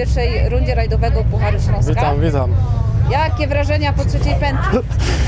pierwszej rundzie rajdowego Pucharu Śląska. Witam, witam. Jakie wrażenia po trzeciej pętli?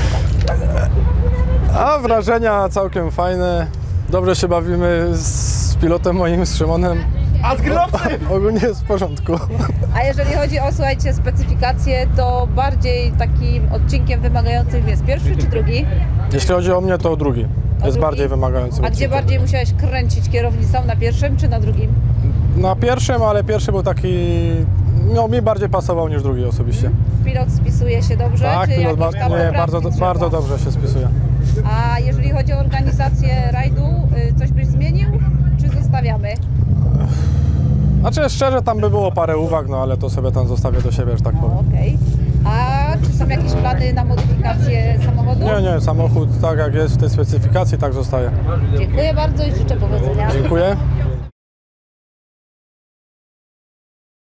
A wrażenia całkiem fajne. Dobrze się bawimy z pilotem moim, z Szymonem. A z kierowcą? Ogólnie jest w porządku. A jeżeli chodzi o, słuchajcie, specyfikację, to bardziej takim odcinkiem wymagającym jest pierwszy czy drugi? Jeśli chodzi o mnie, to drugi. Jest drugi? bardziej wymagający. A gdzie odcinek. bardziej musiałeś kręcić kierownicą, na pierwszym czy na drugim? Na pierwszym, ale pierwszy był taki... No, mi bardziej pasował niż drugi osobiście. Pilot spisuje się dobrze? Tak, czy pilot jakieś tam nie, poprawki trzeba? bardzo dobrze się spisuje. A jeżeli chodzi o organizację rajdu, coś byś zmienił, czy zostawiamy? Znaczy szczerze, tam by było parę uwag, no ale to sobie tam zostawię do siebie, że tak powiem. Okej. A czy są jakieś plany na modyfikację samochodu? Nie, samochód tak jak jest w tej specyfikacji, tak zostaje. Dziękuję bardzo i życzę powodzenia. Dziękuję.